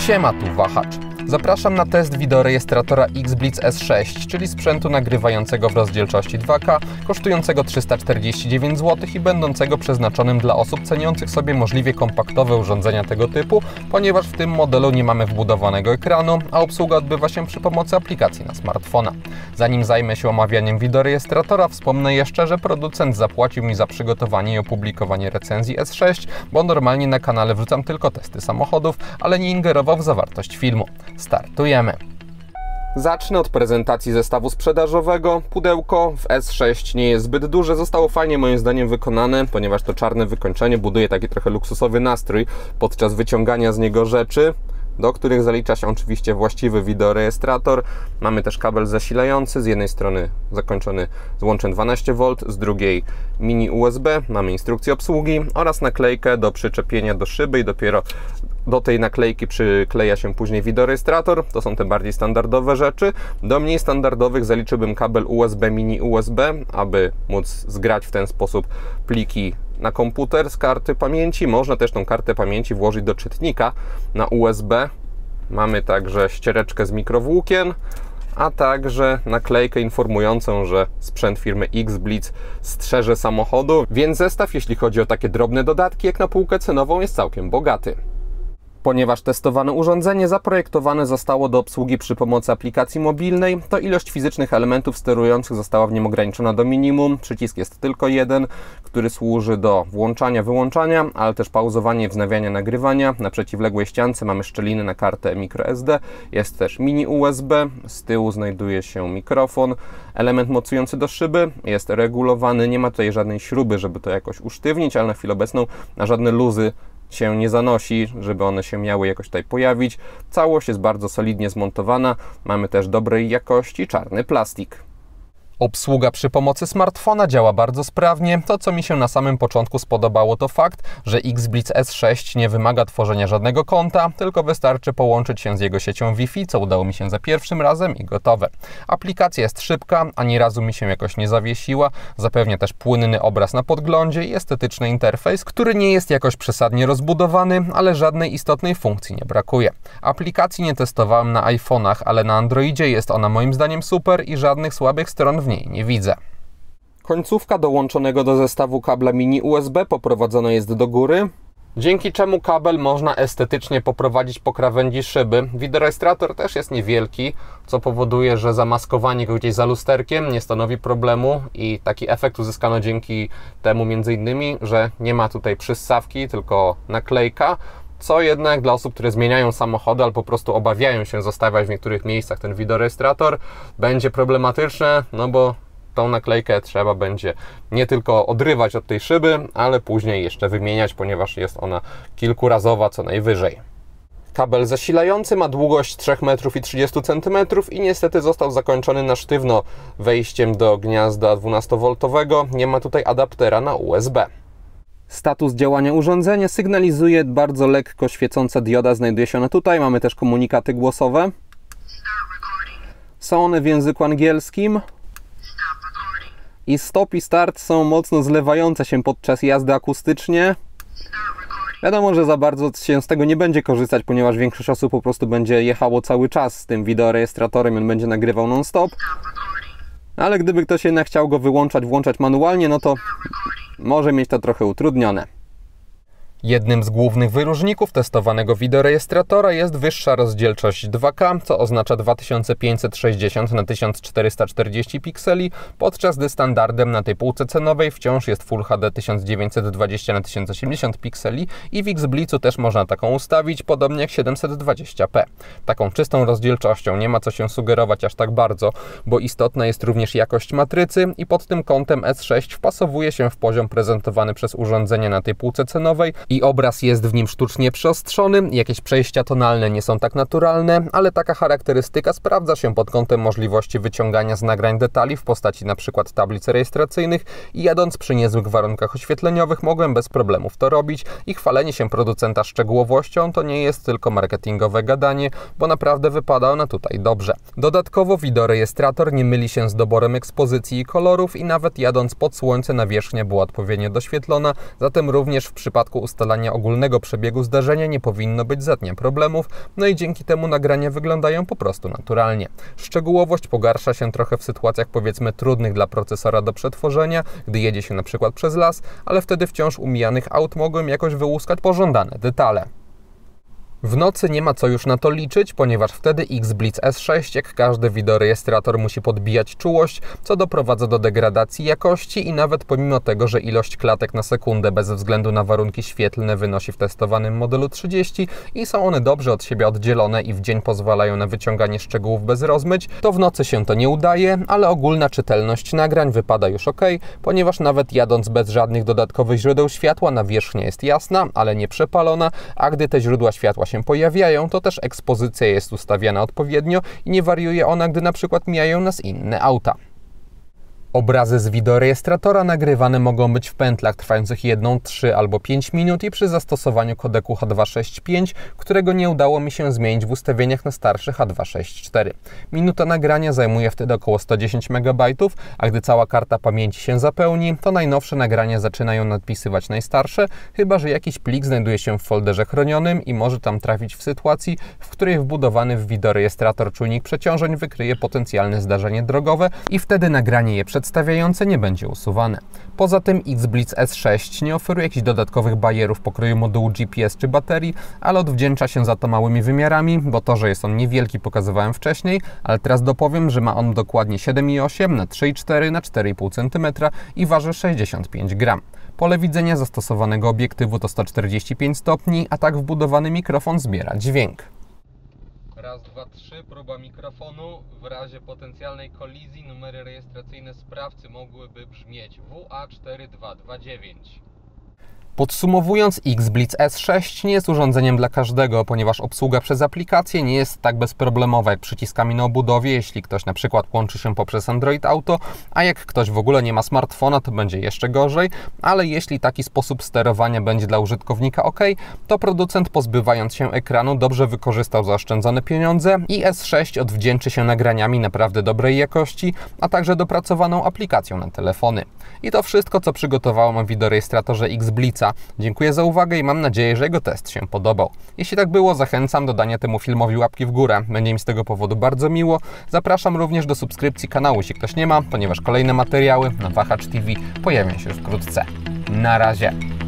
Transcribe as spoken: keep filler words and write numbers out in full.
Siema, tu Wahacz. Zapraszam na test wideorejestratora X-Blitz S sześć, czyli sprzętu nagrywającego w rozdzielczości dwa K, kosztującego trzysta czterdzieści dziewięć złotych i będącego przeznaczonym dla osób ceniących sobie możliwie kompaktowe urządzenia tego typu, ponieważ w tym modelu nie mamy wbudowanego ekranu, a obsługa odbywa się przy pomocy aplikacji na smartfona. Zanim zajmę się omawianiem wideorejestratora, wspomnę jeszcze, że producent zapłacił mi za przygotowanie i opublikowanie recenzji S sześć, bo normalnie na kanale wrzucam tylko testy samochodów, ale nie ingerował w zawartość filmu. Startujemy! Zacznę od prezentacji zestawu sprzedażowego. Pudełko w S sześć nie jest zbyt duże, zostało fajnie moim zdaniem wykonane, ponieważ to czarne wykończenie buduje taki trochę luksusowy nastrój podczas wyciągania z niego rzeczy, do których zalicza się oczywiście właściwy wideorejestrator. Mamy też kabel zasilający, z jednej strony zakończony złączem dwanaście wolt, z drugiej mini U S B, mamy instrukcję obsługi oraz naklejkę do przyczepienia do szyby i dopiero do tej naklejki przykleja się później wideorejestrator. To są te bardziej standardowe rzeczy. Do mniej standardowych zaliczyłbym kabel U S B, mini U S B, aby móc zgrać w ten sposób pliki na komputer z karty pamięci. Można też tą kartę pamięci włożyć do czytnika na U S B. Mamy także ściereczkę z mikrowłókien, a także naklejkę informującą, że sprzęt firmy X-Blitz strzeże samochodu, więc zestaw, jeśli chodzi o takie drobne dodatki, jak na półkę cenową, jest całkiem bogaty. Ponieważ testowane urządzenie zaprojektowane zostało do obsługi przy pomocy aplikacji mobilnej, to ilość fizycznych elementów sterujących została w nim ograniczona do minimum. Przycisk jest tylko jeden, który służy do włączania, wyłączania, ale też pauzowania i wznawiania nagrywania. Na przeciwległej ściance mamy szczeliny na kartę microSD, jest też mini U S B, z tyłu znajduje się mikrofon, element mocujący do szyby, jest regulowany, nie ma tutaj żadnej śruby, żeby to jakoś usztywnić, ale na chwilę obecną na żadne luzy się nie zanosi, żeby one się miały jakoś tutaj pojawić. Całość jest bardzo solidnie zmontowana. Mamy też dobrej jakości czarny plastik. Obsługa przy pomocy smartfona działa bardzo sprawnie. To, co mi się na samym początku spodobało, to fakt, że X-Blitz S sześć nie wymaga tworzenia żadnego konta, tylko wystarczy połączyć się z jego siecią Wi-Fi, co udało mi się za pierwszym razem i gotowe. Aplikacja jest szybka, ani razu mi się jakoś nie zawiesiła. Zapewnia też płynny obraz na podglądzie i estetyczny interfejs, który nie jest jakoś przesadnie rozbudowany, ale żadnej istotnej funkcji nie brakuje. Aplikacji nie testowałem na iPhone'ach, ale na Androidzie jest ona moim zdaniem super i żadnych słabych stron w niej nie widzę. Końcówka dołączonego do zestawu kabla mini U S B poprowadzona jest do góry, dzięki czemu kabel można estetycznie poprowadzić po krawędzi szyby. Wideorejestrator też jest niewielki, co powoduje, że zamaskowanie go gdzieś za lusterkiem nie stanowi problemu i taki efekt uzyskano dzięki temu między innymi, że nie ma tutaj przyssawki, tylko naklejka, co jednak dla osób, które zmieniają samochody albo po prostu obawiają się zostawiać w niektórych miejscach ten wideorejestrator, będzie problematyczne, no bo tą naklejkę trzeba będzie nie tylko odrywać od tej szyby, ale później jeszcze wymieniać, ponieważ jest ona kilkurazowa co najwyżej. Kabel zasilający ma długość trzy metry trzydzieści centymetrów i niestety został zakończony na sztywno wejściem do gniazda dwunastowoltowego. Nie ma tutaj adaptera na U S B. Status działania urządzenia sygnalizuje bardzo lekko świecąca dioda, znajduje się ona tutaj. Mamy też komunikaty głosowe. Są one w języku angielskim. I stop i start są mocno zlewające się podczas jazdy akustycznie. Wiadomo, że za bardzo się z tego nie będzie korzystać, ponieważ większość osób po prostu będzie jechało cały czas z tym wideorejestratorem i on będzie nagrywał non-stop. Ale gdyby ktoś jednak chciał go wyłączać, włączać manualnie, no to może mieć to trochę utrudnione. Jednym z głównych wyróżników testowanego wideorejestratora jest wyższa rozdzielczość dwa K, co oznacza dwa tysiące pięćset sześćdziesiąt na tysiąc czterysta czterdzieści pikseli, podczas gdy standardem na tej półce cenowej wciąż jest Full H D tysiąc dziewięćset dwadzieścia na tysiąc osiemdziesiąt pikseli i w X-Blitzu też można taką ustawić, podobnie jak siedemset dwadzieścia p. Taką czystą rozdzielczością nie ma co się sugerować aż tak bardzo, bo istotna jest również jakość matrycy i pod tym kątem S sześć wpasowuje się w poziom prezentowany przez urządzenie na tej półce cenowej i obraz jest w nim sztucznie przyostrzony, jakieś przejścia tonalne nie są tak naturalne, ale taka charakterystyka sprawdza się pod kątem możliwości wyciągania z nagrań detali w postaci np. tablic rejestracyjnych i jadąc przy niezłych warunkach oświetleniowych mogłem bez problemów to robić i chwalenie się producenta szczegółowością to nie jest tylko marketingowe gadanie, bo naprawdę wypada ona tutaj dobrze. Dodatkowo wideorejestrator nie myli się z doborem ekspozycji i kolorów i nawet jadąc pod słońce nawierzchnia była odpowiednio doświetlona, zatem również w przypadku ustawienia ustalania ogólnego przebiegu zdarzenia nie powinno być za dnia problemów, no i dzięki temu nagrania wyglądają po prostu naturalnie. Szczegółowość pogarsza się trochę w sytuacjach powiedzmy trudnych dla procesora do przetworzenia, gdy jedzie się na przykład przez las, ale wtedy wciąż u mijanych aut mogłem jakoś wyłuskać pożądane detale. W nocy nie ma co już na to liczyć, ponieważ wtedy X-Blitz S sześć, jak każdy wideorejestrator, musi podbijać czułość, co doprowadza do degradacji jakości i nawet pomimo tego, że ilość klatek na sekundę bez względu na warunki świetlne wynosi w testowanym modelu trzydzieści i są one dobrze od siebie oddzielone i w dzień pozwalają na wyciąganie szczegółów bez rozmyć, to w nocy się to nie udaje, ale ogólna czytelność nagrań wypada już ok, ponieważ nawet jadąc bez żadnych dodatkowych źródeł światła nawierzchnia jest jasna, ale nie przepalona, a gdy te źródła światła się pojawiają, to też ekspozycja jest ustawiana odpowiednio i nie wariuje ona, gdy na przykład mijają nas inne auta. Obrazy z wideorejestratora nagrywane mogą być w pętlach trwających jedną, trzy albo pięć minut i przy zastosowaniu kodeku H dwieście sześćdziesiąt pięć, którego nie udało mi się zmienić w ustawieniach na starszy H dwieście sześćdziesiąt cztery. Minuta nagrania zajmuje wtedy około sto dziesięć megabajtów, a gdy cała karta pamięci się zapełni, to najnowsze nagrania zaczynają nadpisywać najstarsze, chyba że jakiś plik znajduje się w folderze chronionym i może tam trafić w sytuacji, w której wbudowany w wideorejestrator czujnik przeciążeń wykryje potencjalne zdarzenie drogowe i wtedy nagranie je przed przedstawiające nie będzie usuwane. Poza tym X-Blitz S sześć nie oferuje jakichś dodatkowych bajerów pokroju modułu G P S czy baterii, ale odwdzięcza się za to małymi wymiarami, bo to, że jest on niewielki, pokazywałem wcześniej, ale teraz dopowiem, że ma on dokładnie siedem i osiem na trzy i cztery na cztery i pół centymetra i waży sześćdziesiąt pięć gramów. Pole widzenia zastosowanego obiektywu to sto czterdzieści pięć stopni, a tak wbudowany mikrofon zbiera dźwięk. Raz, dwa, trzy, próba mikrofonu. W razie potencjalnej kolizji numery rejestracyjne sprawcy mogłyby brzmieć W A cztery dwa dwa dziewięć. Podsumowując, X-Blitz S sześć nie jest urządzeniem dla każdego, ponieważ obsługa przez aplikację nie jest tak bezproblemowa jak przyciskami na obudowie, jeśli ktoś na przykład łączy się poprzez Android Auto, a jak ktoś w ogóle nie ma smartfona, to będzie jeszcze gorzej, ale jeśli taki sposób sterowania będzie dla użytkownika ok, to producent, pozbywając się ekranu, dobrze wykorzystał zaoszczędzone pieniądze i S sześć odwdzięczy się nagraniami naprawdę dobrej jakości, a także dopracowaną aplikacją na telefony. I to wszystko, co przygotowałem o wideorejestratorze X-Blitza. Dziękuję za uwagę i mam nadzieję, że jego test się podobał. Jeśli tak było, zachęcam do dania temu filmowi łapki w górę. Będzie mi z tego powodu bardzo miło. Zapraszam również do subskrypcji kanału, jeśli ktoś nie ma, ponieważ kolejne materiały na Wahacz T V pojawią się już wkrótce. Na razie!